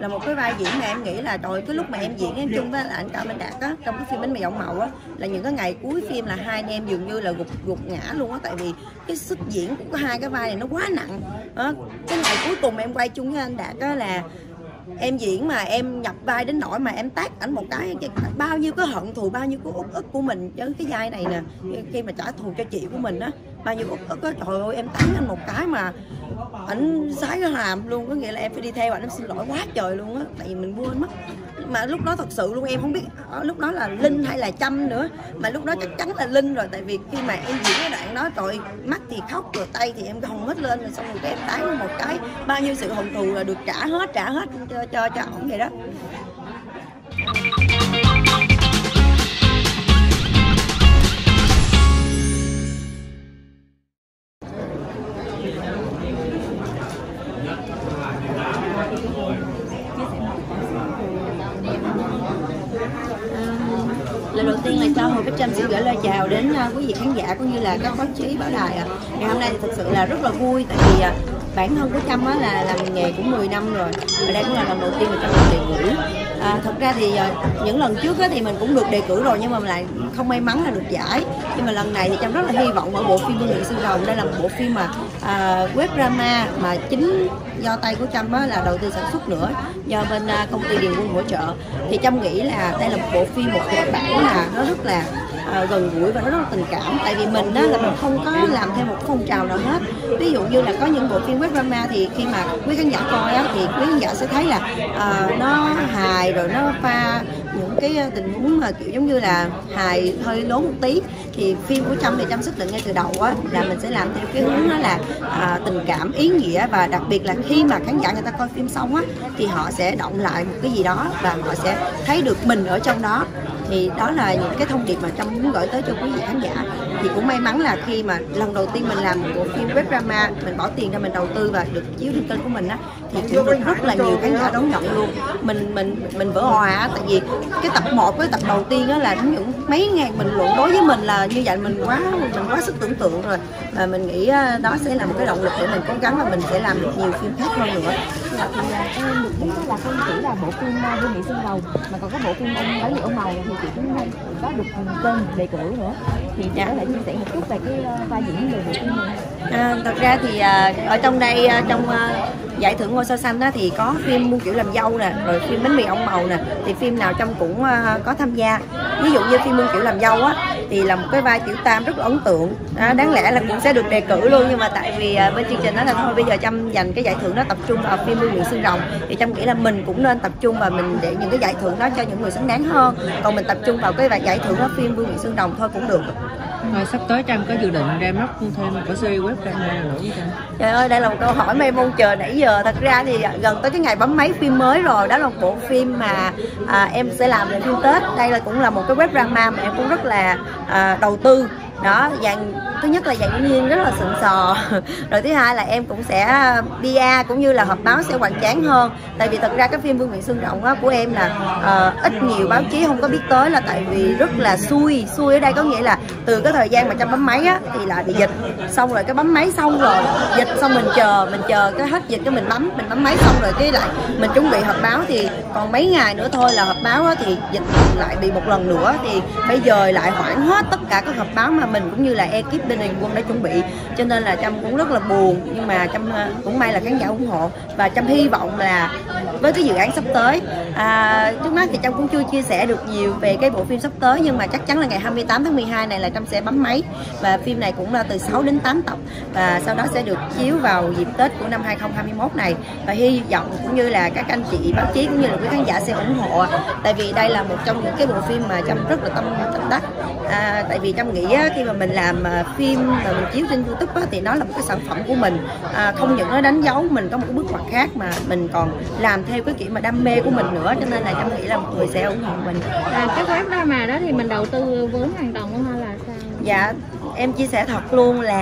là một cái vai diễn mà em nghĩ là trời, cái lúc mà em diễn em chung với anh Cao Minh Đạt á, trong cái phim Bánh Mì Ông Màu á, là những cái ngày cuối phim là hai anh em dường như là gục ngã luôn á, tại vì cái sức diễn của hai cái vai này nó quá nặng đó. Cái ngày cuối cùng em quay chung với anh Đạt á là em diễn mà em nhập vai đến nỗi mà em tát ảnh một cái, bao nhiêu cái hận thù, bao nhiêu cái uất ức của mình với cái vai này nè, khi mà trả thù cho chị của mình á, bao nhiêu uất ức á, trời ơi em tát anh một cái mà ảnh sái cái hàm luôn, có nghĩa là em phải đi theo ảnh, em xin lỗi quá trời luôn á, tại vì mình quên mất. Mà lúc đó thật sự luôn em không biết lúc đó là Linh hay là Trâm nữa, mà lúc đó chắc chắn là Linh rồi, tại vì khi mà em diễn cái đoạn đó trời, mắt thì khóc rồi tay thì em gồng hết lên, rồi xong rồi em tán một cái, bao nhiêu sự hận thù là được trả hết cho ổng vậy đó. Lần đầu tiên là cho Hồ Bích Trâm xin gửi lời chào đến quý vị khán giả cũng như là các báo chí báo đài. Ngày hôm nay thì thực sự là rất là vui, tại vì bản thân của Trâm là làm nghề cũng 10 năm rồi, và đây cũng là lần đầu tiên mà Trâm được đề cử. Thật ra thì những lần trước thì mình cũng được đề cử rồi nhưng mà lại không may mắn là được giải. Nhưng mà lần này thì Trâm rất là hy vọng ở bộ phim Vương Miện Xương Rồng. Đây là một bộ phim mà web drama mà chính do tay của Trâm là đầu tư sản xuất nữa, do bên công ty Điền Quân hỗ trợ. Thì Trâm nghĩ là đây là một bộ phim, một kịch bản là nó rất là gần gũi và nó rất là tình cảm. Tại vì mình là mình không có làm theo một phong trào nào hết. Ví dụ như là có những bộ phim web drama thì khi mà quý khán giả coi thì quý khán giả sẽ thấy là nó hài, rồi nó pha những cái tình huống mà kiểu giống như là hài hơi lố một tí. Thì phim của Trâm thì Trâm xác định ngay từ đầu là mình sẽ làm theo cái hướng đó là tình cảm, ý nghĩa, và đặc biệt là khi mà khán giả người ta coi phim xong thì họ sẽ động lại một cái gì đó và họ sẽ thấy được mình ở trong đó. Thì đó là những cái thông điệp mà Trâm muốn gửi tới cho quý vị khán giả. Thì cũng may mắn là khi mà lần đầu tiên mình làm một bộ phim web drama, mình bỏ tiền ra mình đầu tư và được chiếu trên kênh của mình thì cũng được rất là nhiều khán giả đón nhận luôn. Mình vỡ hòa, tại vì cái tập 1 với tập đầu tiên là những mấy ngàn bình luận, đối với mình là như vậy mình quá sức tưởng tượng rồi. Và mình nghĩ đó sẽ là một cái động lực để mình cố gắng và mình sẽ làm được nhiều phim khác hơn nữa. Được biết là không chỉ là bộ phim Vương Miện Xương Rồng mà còn có bộ phim Bánh Mì Ông Màu thì chị cũng có được tên đề cử nữa. Thì chị có thể chia sẻ một chút về cái vai diễn về bộ phim này. Thật ra thì ở trong đây, trong giải thưởng Ngôi Sao Xanh thì có phim Muôn Kiểu Làm Dâu nè, rồi phim Bánh Mì Ông Màu nè, thì phim nào Trâm cũng có tham gia. Ví dụ như phim Muôn Kiểu Làm Dâu thì là một cái vai tiểu tam rất là ấn tượng, đáng lẽ là cũng sẽ được đề cử luôn, nhưng mà tại vì bên chương trình là thôi bây giờ Trâm dành cái giải thưởng đó tập trung vào phim Vương Miện Xương Rồng, thì Trâm nghĩ là mình cũng nên tập trung và mình để những cái giải thưởng đó cho những người xứng đáng hơn, còn mình tập trung vào cái giải thưởng đó phim Vương Miện Xương Rồng thôi cũng được. Rồi sắp tới Trâm có dự định ra mắt thêm một cái series web drama nữa với Trâm? Trời ơi, đây là một câu hỏi mà em mong chờ nãy giờ. Thật ra thì gần tới cái ngày bấm máy phim mới rồi. Đó là một bộ phim mà em sẽ làm về phim Tết. Đây cũng là một cái web drama mà em cũng rất là đầu tư. Đó, dạng thứ nhất là dạng nhiên rất là xịn sò, rồi thứ hai là em cũng sẽ PR cũng như là họp báo sẽ hoành tráng hơn. Tại vì thật ra cái phim Vương Miện Xương Rồng của em là ít nhiều báo chí không có biết tới, là tại vì rất là xui ở đây có nghĩa là từ cái thời gian mà Trâm bấm máy thì lại bị dịch, xong rồi cái bấm máy xong rồi dịch xong mình chờ cái hết dịch cái mình bấm máy xong rồi cái lại mình chuẩn bị họp báo, thì còn mấy ngày nữa thôi là họp báo thì dịch lại bị một lần nữa, thì bây giờ lại hoãn hết tất cả các họp báo mà mình cũng như là ekip bên Điền Quân đã chuẩn bị, cho nên là Trâm cũng rất là buồn, nhưng mà Trâm cũng may là khán giả ủng hộ và Trâm hy vọng là với cái dự án sắp tới, trước mắt thì Trâm cũng chưa chia sẻ được nhiều về cái bộ phim sắp tới, nhưng mà chắc chắn là ngày 28 tháng 12 này là Trâm sẽ bấm máy, và phim này cũng là từ 6 đến 8 tập và sau đó sẽ được chiếu vào dịp Tết của năm 2021 này, và hy vọng cũng như là các anh chị báo chí cũng như là quý khán giả sẽ ủng hộ, tại vì đây là một trong những cái bộ phim mà Trâm rất là tâm đắc. Tại vì Trâm nghĩ khi mà mình làm phim mà mình chiếu trên YouTube thì nó là một cái sản phẩm của mình, không những nó đánh dấu mình có một cái bước ngoặt khác mà mình còn làm theo cái kiểu mà đam mê của mình nữa, cho nên là Trâm nghĩ là mọi người sẽ ủng hộ mình. Cái web drama đó thì mình đầu tư vốn hoàn toàn luôn hay là sao? Dạ, em chia sẻ thật luôn là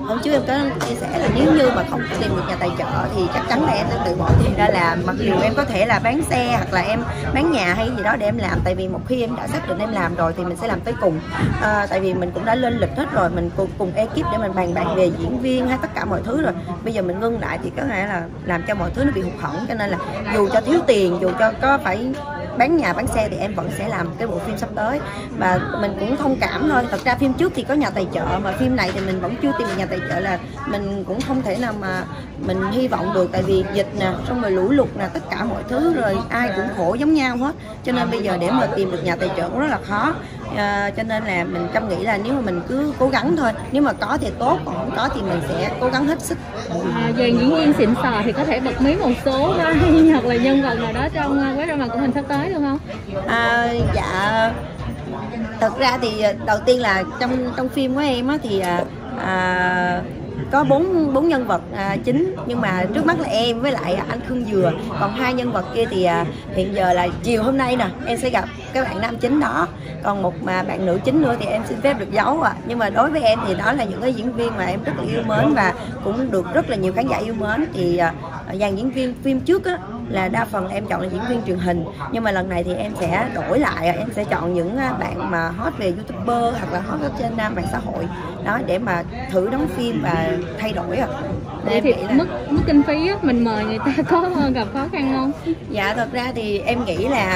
hôm trước em có chia sẻ là nếu như mà không tìm được nhà tài trợ thì chắc chắn là em sẽ tự bỏ tiền ra làm, mặc dù em có thể là bán xe hoặc là em bán nhà hay gì đó để em làm, tại vì một khi em đã xác định em làm rồi thì mình sẽ làm tới cùng. Tại vì mình cũng đã lên lịch hết rồi, mình cùng ekip để mình bàn bạc về diễn viên hay tất cả mọi thứ rồi, bây giờ mình ngưng lại thì có thể là làm cho mọi thứ nó bị hụt hẫng, cho nên là dù cho thiếu tiền, dù cho có phải bán nhà bán xe thì em vẫn sẽ làm cái bộ phim sắp tới. Và mình cũng thông cảm thôi, thật ra phim trước thì có nhà tài trợ mà phim này thì mình vẫn chưa tìm được nhà tài trợ, là mình cũng không thể nào mà mình hy vọng được, tại vì dịch nè, xong rồi lũ lụt nè, tất cả mọi thứ rồi ai cũng khổ giống nhau hết, cho nên bây giờ để mà tìm được nhà tài trợ cũng rất là khó. Cho nên là mình Trâm nghĩ là nếu mà mình cứ cố gắng thôi, nếu mà có thì tốt, còn không có thì mình sẽ cố gắng hết sức. Về diễn viên xịn sò thì có thể bật mí một số vai hoặc là nhân vật nào đó trong Web Drama của mình sắp tới được không? Dạ, thật ra thì đầu tiên là trong phim của em á thì có bốn nhân vật chính, nhưng mà trước mắt là em với lại anh Khương Dừa, còn 2 nhân vật kia thì hiện giờ là chiều hôm nay nè em sẽ gặp các bạn nam chính đó, còn một bạn nữ chính nữa thì em xin phép được giấu nhưng mà đối với em thì đó là những cái diễn viên mà em rất là yêu mến và cũng được rất là nhiều khán giả yêu mến. Thì dàn diễn viên phim trước á là đa phần em chọn là diễn viên truyền hình, nhưng mà lần này thì em sẽ đổi lại, em sẽ chọn những bạn mà hot về YouTuber hoặc là hot ở trên mạng xã hội đó để mà thử đóng phim và thay đổi. Vậy thì mức kinh phí á, mình mời người ta có gặp khó khăn không? Dạ, thật ra thì em nghĩ là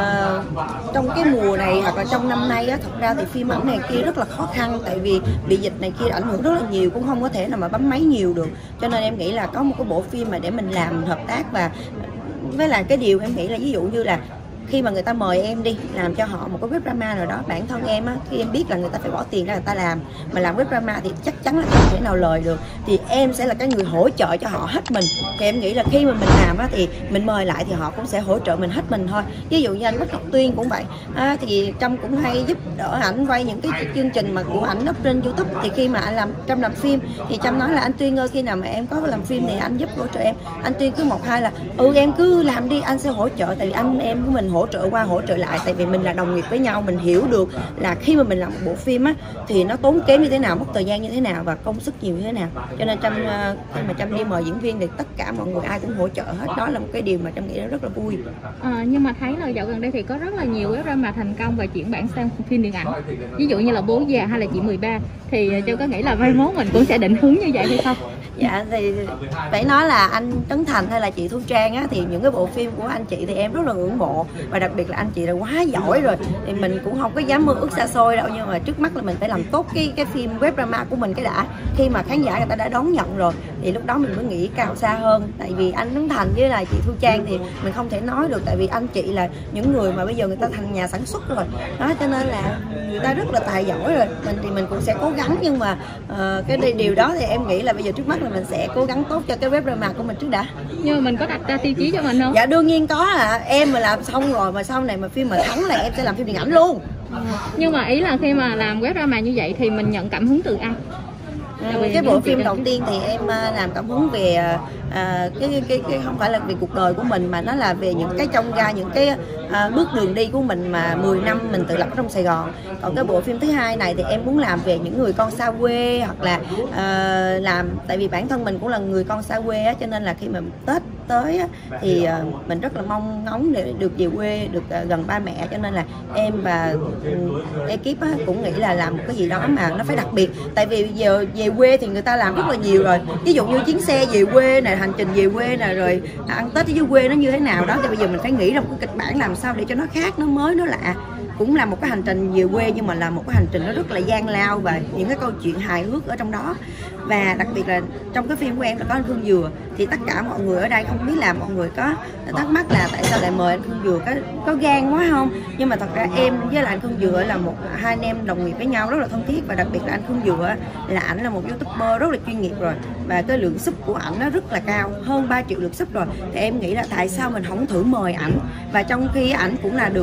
trong cái mùa này hoặc là trong năm nay á, thật ra thì phim ảnh này kia rất là khó khăn, tại vì bị dịch này kia ảnh hưởng rất là nhiều, cũng không có thể nào mà bấm máy nhiều được, cho nên em nghĩ là có một cái bộ phim mà để mình làm hợp tác. Và với là cái điều em nghĩ là ví dụ như là khi mà người ta mời em đi làm cho họ một cái web drama nào đó, bản thân em á, khi em biết là người ta phải bỏ tiền ra người ta làm, mà làm web drama thì chắc chắn là không thể nào lời được, thì em sẽ là cái người hỗ trợ cho họ hết mình. Thì em nghĩ là khi mà mình làm á thì mình mời lại thì họ cũng sẽ hỗ trợ mình hết mình thôi. Ví dụ như anh Bách Ngọc Tuyên cũng vậy, thì Trâm cũng hay giúp đỡ ảnh quay những cái chương trình mà của ảnh up trên YouTube. Thì khi mà anh Trâm làm phim thì Trâm nói là anh Tuyên ơi, khi nào mà em có làm phim thì anh giúp hỗ trợ em. Anh Tuyên cứ 1-2 là em cứ làm đi, anh sẽ hỗ trợ, tại vì anh em của mình hỗ trợ qua hỗ trợ lại, tại vì mình là đồng nghiệp với nhau, mình hiểu được là khi mà mình làm một bộ phim á thì nó tốn kém như thế nào, mất thời gian như thế nào và công sức nhiều như thế nào. Cho nên Trâm khi mà Trâm đi mời diễn viên thì tất cả mọi người ai cũng hỗ trợ hết, đó là một cái điều mà Trâm nghĩ rất là vui. Nhưng mà thấy là dạo gần đây thì có rất là nhiều web drama thành công và chuyển bản sang phim điện ảnh, ví dụ như là Bố Già hay là Chị 13, thì Trâm có nghĩ là mai mốt mình cũng sẽ định hướng như vậy hay không? Dạ, thì phải nói là anh Trấn Thành hay là chị Thu Trang á, thì những cái bộ phim của anh chị thì em rất là ngưỡng mộ, và đặc biệt là anh chị là quá giỏi rồi, thì mình cũng không có dám mơ ước xa xôi đâu, nhưng mà trước mắt là mình phải làm tốt cái phim web drama của mình cái đã. Khi mà khán giả người ta đã đón nhận rồi thì lúc đó mình mới nghĩ cao xa hơn, tại vì anh Trấn Thành với lại chị Thu Trang thì mình không thể nói được, tại vì anh chị là những người mà bây giờ người ta thành nhà sản xuất rồi đó, cho nên là người ta rất là tài giỏi rồi. Mình thì mình cũng sẽ cố gắng, nhưng mà cái điều đó thì em nghĩ là bây giờ trước mắt là mình sẽ cố gắng tốt cho cái web drama của mình trước đã. Nhưng mà mình có đặt ra tiêu chí cho mình không? Dạ đương nhiên có, em mà làm xong rồi mà sau này mà phim mà thắng là em sẽ làm phim điện ảnh luôn. Nhưng mà ý là khi mà làm web drama như vậy thì mình nhận cảm hứng từ ai? Cái bộ phim đầu tiên thì em làm cảm hứng về cái không phải là về cuộc đời của mình, mà nó là về những cái trong ra những cái bước đường đi của mình mà 10 năm mình tự lập ở trong Sài Gòn. Còn cái bộ phim thứ hai này thì em muốn làm về những người con xa quê, hoặc là làm, tại vì bản thân mình cũng là người con xa quê á, cho nên là khi mà Tết tới á, thì mình rất là mong ngóng để được về quê, được gần ba mẹ, cho nên là em và ekip á, cũng nghĩ là làm một cái gì đó mà nó phải đặc biệt. Tại vì giờ về quê thì người ta làm rất là nhiều rồi, ví dụ như chuyến xe về quê này, hành trình về quê này, rồi ăn Tết ở dưới quê nó như thế nào đó, thì bây giờ mình phải nghĩ ra một cái kịch bản làm sao để cho nó khác, nó mới, nó lạ. Cũng là một cái hành trình về quê, nhưng mà là một cái hành trình nó rất là gian lao và những cái câu chuyện hài hước ở trong đó. Và đặc biệt là trong cái phim của em là có anh Khương Dừa, thì tất cả mọi người ở đây không biết là mọi người có thắc mắc là tại sao lại mời anh Khương Dừa, có gan quá không? Nhưng mà thật ra em với lại anh Khương Dừa là hai anh em đồng nghiệp với nhau rất là thân thiết, và đặc biệt là anh Khương Dừa là ảnh là một YouTuber rất là chuyên nghiệp rồi, và cái lượng sub của ảnh nó rất là cao, hơn 3 triệu lượt sub rồi. Thì em nghĩ là tại sao mình không thử mời ảnh, và trong khi ảnh cũng là được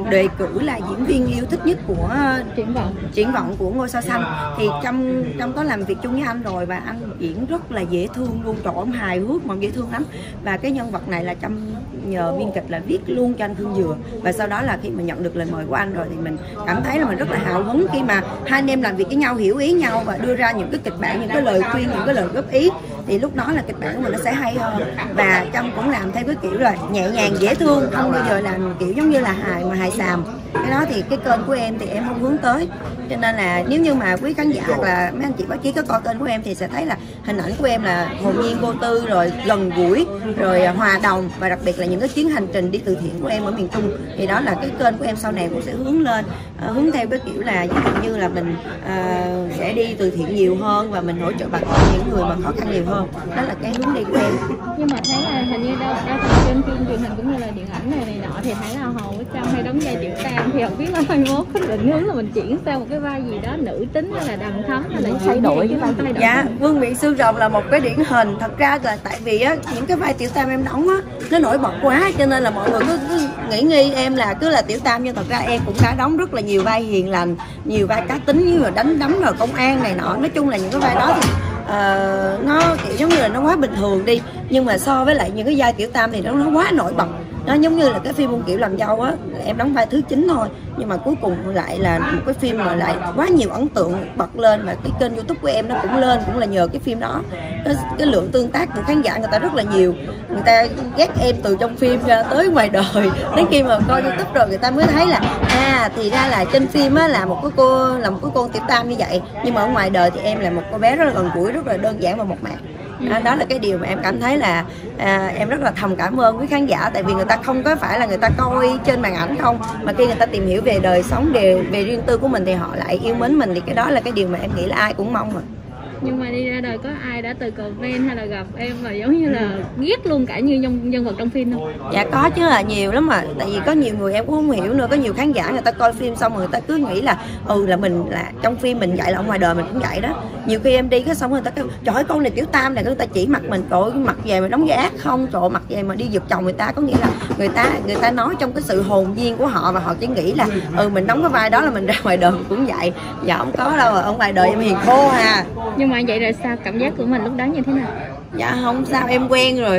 đề cử là diễn viên yêu thích nhất của Triển vọng của Ngôi Sao Xanh. Thì trong có làm việc chung với anh rồi, và anh diễn rất là dễ thương luôn, trời ơi, hài hước mà dễ thương lắm. Và cái nhân vật này là Trâm nhờ biên kịch là viết luôn cho anh Thương Dừa, và sau đó là khi mà nhận được lời mời của anh rồi thì mình cảm thấy là mình rất là hào hứng khi mà hai anh em làm việc với nhau, hiểu ý nhau và đưa ra những cái kịch bản, những cái lời khuyên, những cái lời góp ý, thì lúc đó là kịch bản của mình nó sẽ hay hơn. Và Trâm cũng làm theo cái kiểu là nhẹ nhàng dễ thương, không bao giờ làm kiểu giống như là hài xàm. Cái đó thì cái kênh của em thì em không hướng tới, cho nên là nếu như mà quý khán giả hoặc là mấy anh chị báo chí có coi kênh của em thì sẽ thấy là hình ảnh của em là hồn nhiên, vô tư, rồi gần gũi, rồi hòa đồng, và đặc biệt là những cái chuyến hành trình đi từ thiện của em ở miền Trung. Thì đó là cái kênh của em sau này cũng sẽ hướng lên, hướng theo cái kiểu là ví dụ như là mình sẽ đi từ thiện nhiều hơn và mình hỗ trợ bà con, những người mà khó khăn nhiều hơn. Đó là cái hướng đi của em. Nhưng mà thấy là hình như đa phần trên phim truyền hình cũng như là điện ảnh này nọ thì thấy là Hồ Bích Trâm hay đóng vai Tiểu Tam, thì không biết là mai mốt có định hướng là mình chuyển sang một cái vai gì đó nữ tính hay là đầm thắm hay là thay đổi cái vai. Dạ, Vương miện xương rồng là một cái điển hình. Thật ra là tại vì á, những cái vai Tiểu Tam em đóng á nó nổi bật quá, cho nên là mọi người cứ nghĩ nghi em là cứ là Tiểu Tam, nhưng thật ra em cũng đã đóng rất là nhiều vai hiền lành, nhiều vai cá tính như là đánh đấm rồi công an này nọ. Nói chung là những cái vai đó thì nó kiểu giống như là nó quá bình thường đi, nhưng mà so với lại những cái vai Tiểu Tam thì nó quá nổi bật. Nó giống như là cái phim Buôn Kiểu Làm Dâu á, em đóng vai thứ 9 thôi, nhưng mà cuối cùng lại là một cái phim mà lại quá nhiều ấn tượng bật lên, và cái kênh YouTube của em nó cũng lên cũng là nhờ cái phim đó. Cái lượng tương tác của khán giả người ta rất là nhiều, người ta ghét em từ trong phim ra tới ngoài đời, đến khi mà coi YouTube rồi người ta mới thấy là thì ra là trên phim á là một cái con Tiểu Tam như vậy, nhưng mà ở ngoài đời thì em là một cô bé rất là gần gũi, rất là đơn giản và mộc mạc. Đó là cái điều mà em cảm thấy là em rất là thầm cảm ơn quý khán giả, tại vì người ta không có phải là người ta coi trên màn ảnh không, mà khi người ta tìm hiểu về đời sống, về riêng tư của mình thì họ lại yêu mến mình. Thì cái đó là cái điều mà em nghĩ là ai cũng mong mà. Nhưng mà đi ra đời có ai đã từ comment hay là gặp em mà giống như là ghét luôn cả như nhân vật trong phim không? Dạ có chứ, là nhiều lắm mà. Tại vì có nhiều người em cũng không hiểu nữa, có nhiều khán giả người ta coi phim xong rồi người ta cứ nghĩ là là mình là trong phim mình vậy, là ở ngoài đời mình cũng vậy đó. Nhiều khi em đi cái xong người ta kêu trời ơi con này Tiểu Tam này, người ta chỉ mặt mình, trời ơi mặt về mà đóng ác không, trời ơi mặt về mà đi giật chồng người ta. Có nghĩa là người ta nói trong cái sự hồn nhiên của họ, và họ chỉ nghĩ là mình đóng cái vai đó là mình ra ngoài đời cũng vậy. Dạ không có đâu, ở ngoài đời em hiền khô à. Nhưng mà vậy rồi sao, cảm giác của mình lúc đó như thế nào? Dạ không sao, em quen rồi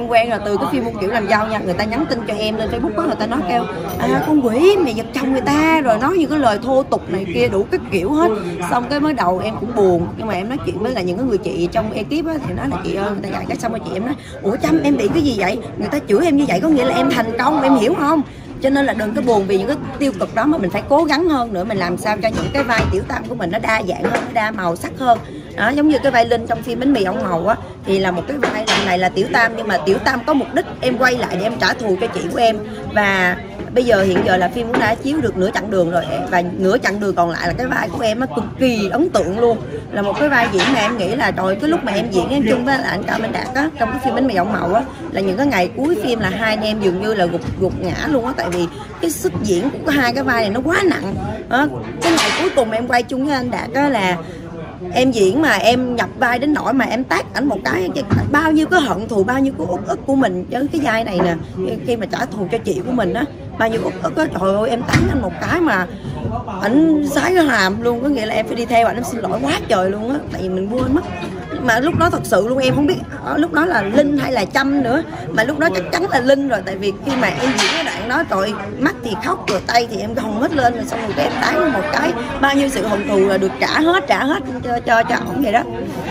từ cái phim Buôn Kiểu Làm Dâu nha. Người ta nhắn tin cho em lên Facebook đó, người ta nói kêu con quỷ mày giật chồng người ta, rồi nói những cái lời thô tục này kia đủ cái kiểu hết. Xong cái mới đầu em cũng buồn, nhưng mà em nói chuyện với là những cái người chị trong ekip á, thì nói là chị ơi, người ta dạy cách. Xong rồi chị em nói ủa Trâm em bị cái gì vậy, người ta chửi em như vậy có nghĩa là em thành công, em hiểu không? Cho nên là đừng có buồn vì những cái tiêu cực đó, mà mình phải cố gắng hơn nữa, mình làm sao cho những cái vai Tiểu Tam của mình nó đa dạng hơn, nó đa màu sắc hơn. Đó, giống như cái vai Linh trong phim Bánh Mì Ông Màu á, thì là một cái vai lần này là Tiểu Tam, nhưng mà Tiểu Tam có mục đích em quay lại để em trả thù cho chị của em. Và bây giờ hiện giờ là phim cũng đã chiếu được nửa chặng đường rồi, và nửa chặng đường còn lại là cái vai của em nó cực kỳ ấn tượng luôn, là một cái vai diễn mà em nghĩ là trời, cái lúc mà em diễn em chung với anh Cao Minh Đạt á, trong cái phim Bánh Mì Ông Màu á, là những cái ngày cuối phim là hai anh em dường như là gục ngã luôn á, tại vì cái sức diễn của hai cái vai này nó quá nặng. Cái ngày cuối cùng em quay chung với anh Đạt á là em diễn mà em nhập vai đến nỗi mà em tát ảnh một cái, bao nhiêu cái hận thù, bao nhiêu cái uất ức của mình với cái vai này nè, khi mà trả thù cho chị của mình á, bao nhiêu uất ức á, trời ơi em tát anh một cái mà ảnh sái cái hàm luôn, có nghĩa là em phải đi theo ảnh, em xin lỗi quá trời luôn á, tại vì mình quên mất. Mà lúc đó thật sự luôn em không biết lúc đó là Linh hay là Trâm nữa, mà lúc đó chắc chắn là Linh rồi, tại vì khi mà em diễn cái đoạn đó trời, mắt thì khóc rồi tay thì em gồng hết lên, rồi xong rồi em tán một cái, bao nhiêu sự hận thù là được trả hết cho ổng vậy đó.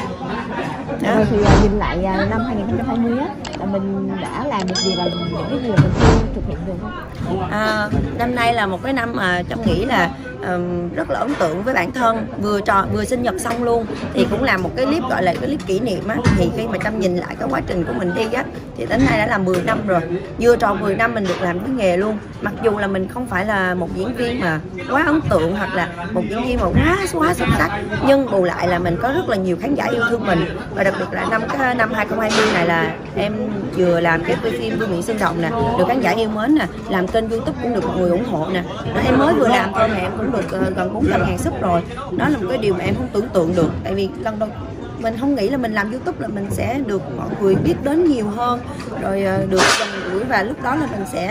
Rồi thì nhìn lại năm 2020 á, là mình đã làm được gì và những cái gì mà mình chưa thực hiện được không? Năm nay là một cái năm mà Trâm nghĩ là rất là ấn tượng với bản thân, vừa sinh nhật xong luôn, thì cũng làm một cái clip gọi là cái clip kỷ niệm á. Thì khi mà Trâm nhìn lại cái quá trình của mình đi á, thì đến nay đã là 10 năm rồi, vừa tròn 10 năm mình được làm cái nghề luôn. Mặc dù là mình không phải là một diễn viên mà quá ấn tượng, hoặc là một diễn viên mà quá xuất sắc, nhưng bù lại là mình có rất là nhiều khán giả yêu thương mình. Và đặc biệt là năm 2020 này là em vừa làm cái phim Vương Miện Xương Rồng nè, được khán giả yêu mến nè, làm kênh YouTube cũng được mọi người ủng hộ nè. Em mới vừa làm thôi mà em cũng được gần 400.000 sub rồi. Đó là một cái điều mà em không tưởng tượng được, tại vì mình không nghĩ là mình làm YouTube là mình sẽ được mọi người biết đến nhiều hơn, rồi được gần gũi, và lúc đó là mình sẽ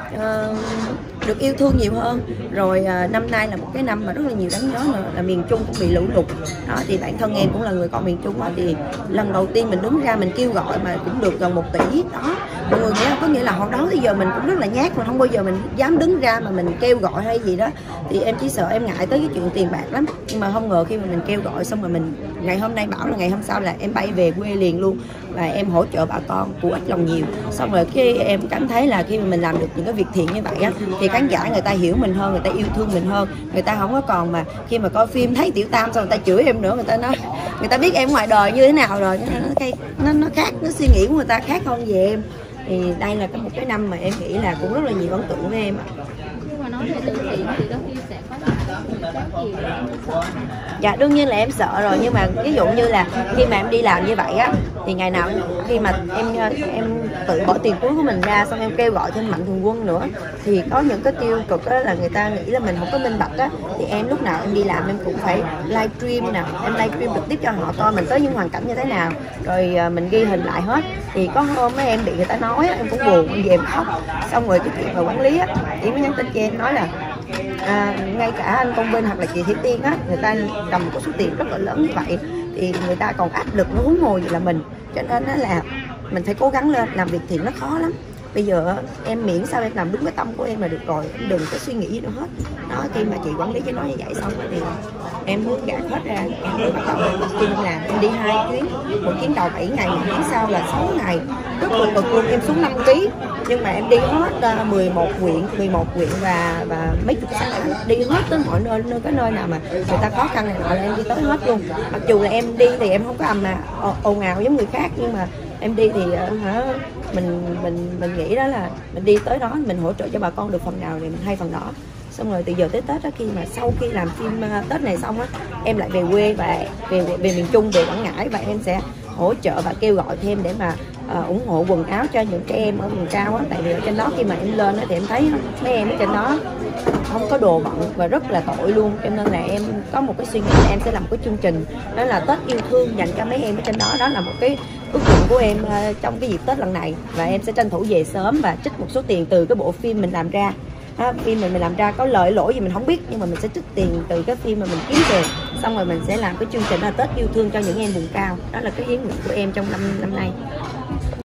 được yêu thương nhiều hơn. Rồi năm nay là một cái năm mà rất là nhiều đáng nhớ nữa, là miền Trung cũng bị lũ lụt đó, thì bản thân em cũng là người con miền Trung đó, thì lần đầu tiên mình đứng ra mình kêu gọi mà cũng được gần 1 tỷ đó. Mọi người nghĩ có nghĩa là hồi đó tới giờ mình cũng rất là nhát, mình không bao giờ mình dám đứng ra mà mình kêu gọi hay gì đó, thì em chỉ sợ em ngại tới cái chuyện tiền bạc lắm. Nhưng mà không ngờ khi mà mình kêu gọi xong rồi mình ngày hôm nay bảo là ngày hôm sau là em bay về quê liền luôn, và em hỗ trợ bà con của ít lòng nhiều. Xong rồi khi em cảm thấy là khi mà mình làm được những cái việc thiện như vậy á, thì khán giả người ta hiểu mình hơn, người ta yêu thương mình hơn, người ta không có còn mà khi mà coi phim thấy Tiểu Tam xong người ta chửi em nữa, người ta nói, người ta biết em ngoài đời như thế nào rồi, nó khác, nó suy nghĩ của người ta khác hơn về em. Thì đây là một cái năm mà em nghĩ là cũng rất là nhiều ấn tượng với em ạ. Nhưng mà nói về từ thiện thì đôi khi sẽ có những cái gì để em sợ? Dạ đương nhiên là em sợ rồi, nhưng mà ví dụ như là khi mà em đi làm như vậy á, thì ngày nào khi mà em tự bỏ tiền túi của mình ra, xong em kêu gọi thêm mạnh thường quân nữa, thì có những cái tiêu cực đó là người ta nghĩ là mình không có minh bạch á, thì em lúc nào em đi làm em cũng phải livestream nè, em livestream trực tiếp cho họ coi mình tới những hoàn cảnh như thế nào, rồi mình ghi hình lại hết. Thì có hôm mấy em bị người ta nói á, em cũng buồn, em về em khóc. Xong rồi cái chuyện mà quản lý á, chị mới nhắn tin cho em nói là ngay cả anh Công Vinh hoặc là chị Thủy Tiên á, người ta cầm một số tiền rất là lớn như vậy thì người ta còn áp lực, nó huống hồ gì là mình. Cho nên đó là mình phải cố gắng lên, làm việc thiện nó khó lắm. Bây giờ em miễn sao em làm đúng cái tâm của em là được rồi, em đừng có suy nghĩ gì nữa hết đó. Khi mà chị quản lý cho nói như vậy xong thì em muốn gạt hết ra, em bắt đầu khi em làm, em đi 2 chuyến, một chuyến đầu 7 ngày, một chuyến sau là 6 ngày, rất là cực luôn. Em xuống 5 kg, nhưng mà em đi hết 11 huyện và mấy chục xã, đi hết tới mọi nơi, cái nơi nào mà người ta khó khăn này nọ là em đi tới hết luôn. Mặc dù là em đi thì em không có ồn ào giống người khác, nhưng mà em đi thì mình nghĩ đó là mình đi tới đó mình hỗ trợ cho bà con được phần nào thì mình hay phần đó. Xong rồi từ giờ tới Tết đó, khi mà sau khi làm phim Tết này xong á, em lại về quê và về miền Trung, về Quảng Ngãi, và em sẽ hỗ trợ và kêu gọi thêm để mà ủng hộ quần áo cho những trẻ em ở vùng cao á. Tại vì ở trên đó khi mà em lên á, thì em thấy mấy em ở trên đó không có đồ bận và rất là tội luôn. Cho nên là em có một cái suy nghĩ là em sẽ làm một cái chương trình đó là Tết yêu thương dành cho mấy em ở trên đó. Đó là một cái ước nguyện của em trong cái dịp Tết lần này, và em sẽ tranh thủ về sớm và trích một số tiền từ cái bộ phim mình làm ra. Phim mình làm ra có lợi lỗi gì mình không biết, nhưng mà mình sẽ trích tiền từ cái phim mà mình kiếm về, xong rồi mình sẽ làm cái chương trình là Tết yêu thương cho những em vùng cao. Đó là cái ý nguyện của em trong năm nay.